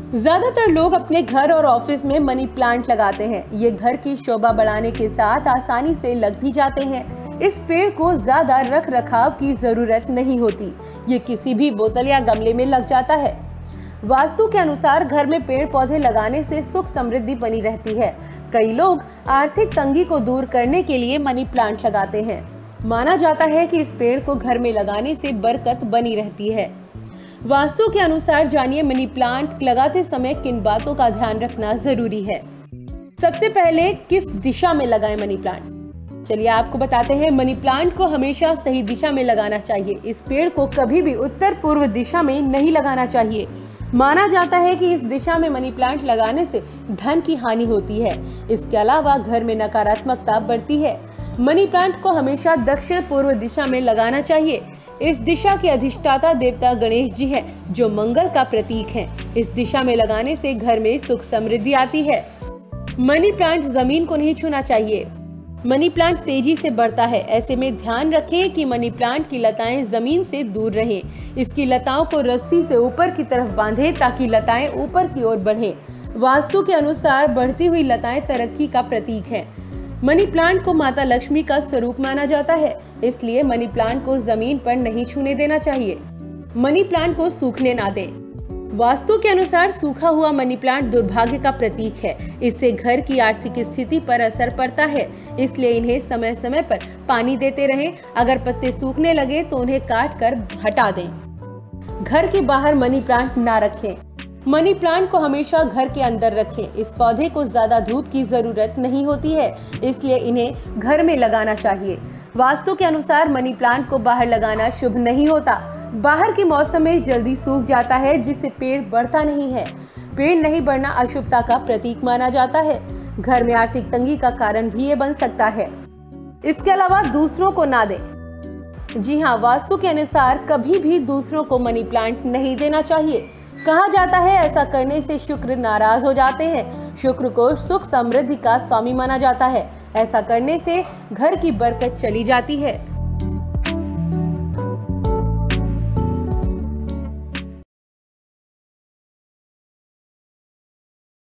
ज्यादातर लोग अपने घर और ऑफिस में मनी प्लांट लगाते हैं। ये घर की शोभा बढ़ाने के साथ आसानी से लग भी जाते हैं। इस पेड़ को ज्यादा रख रखाव की जरूरत नहीं होती। ये किसी भी बोतल या गमले में लग जाता है। वास्तु के अनुसार घर में पेड़ पौधे लगाने से सुख समृद्धि बनी रहती है। कई लोग आर्थिक तंगी को दूर करने के लिए मनी प्लांट लगाते हैं। माना जाता है कि इस पेड़ को घर में लगाने से बरकत बनी रहती है। वास्तु के अनुसार जानिए मनी प्लांट लगाते समय किन बातों का ध्यान रखना जरूरी है। सबसे पहले किस दिशा में लगाएं मनी प्लांट। चलिए आपको बताते हैं। मनी प्लांट को हमेशा सही दिशा में लगाना चाहिए। इस पेड़ को कभी भी उत्तर पूर्व दिशा में नहीं लगाना चाहिए। माना जाता है कि इस दिशा में मनी प्लांट लगाने से धन की हानि होती है। इसके अलावा घर में नकारात्मकता बढ़ती है। मनी प्लांट को हमेशा दक्षिण पूर्व दिशा में लगाना चाहिए। इस दिशा के अधिष्ठाता देवता गणेश जी हैं, जो मंगल का प्रतीक हैं। इस दिशा में लगाने से घर में सुख समृद्धि आती है। मनी प्लांट जमीन को नहीं छूना चाहिए। मनी प्लांट तेजी से बढ़ता है। ऐसे में ध्यान रखें कि मनी प्लांट की लताएं जमीन से दूर रहें। इसकी लताओं को रस्सी से ऊपर की तरफ बांधें ताकि लताएं ऊपर की ओर बढ़ें। वास्तु के अनुसार बढ़ती हुई लताएं तरक्की का प्रतीक हैं। मनी प्लांट को माता लक्ष्मी का स्वरूप माना जाता है, इसलिए मनी प्लांट को जमीन पर नहीं छूने देना चाहिए। मनी प्लांट को सूखने ना दें। वास्तु के अनुसार सूखा हुआ मनी प्लांट दुर्भाग्य का प्रतीक है। इससे घर की आर्थिक स्थिति पर असर पड़ता है, इसलिए इन्हें समय समय पर पानी देते रहें। अगर पत्ते सूखने लगे तो उन्हें काट कर हटा दें। घर के बाहर मनी प्लांट ना रखें। मनी प्लांट को हमेशा घर के अंदर रखें। इस पौधे को ज्यादा धूप की जरूरत नहीं होती है, इसलिए इन्हें घर में लगाना चाहिए। वास्तु के अनुसार मनी प्लांट को बाहर लगाना शुभ नहीं होता। बाहर के मौसम में जल्दी सूख जाता है, जिससे पेड़ बढ़ता नहीं है। पेड़ नहीं बढ़ना अशुभता का प्रतीक माना जाता है। घर में आर्थिक तंगी का कारण भी ये बन सकता है। इसके अलावा दूसरों को ना दें। जी हाँ, वास्तु के अनुसार कभी भी दूसरों को मनी प्लांट नहीं देना चाहिए। कहा जाता है ऐसा करने से शुक्र नाराज हो जाते हैं। शुक्र को सुख समृद्धि का स्वामी माना जाता है। ऐसा करने से घर की बरकत चली जाती है।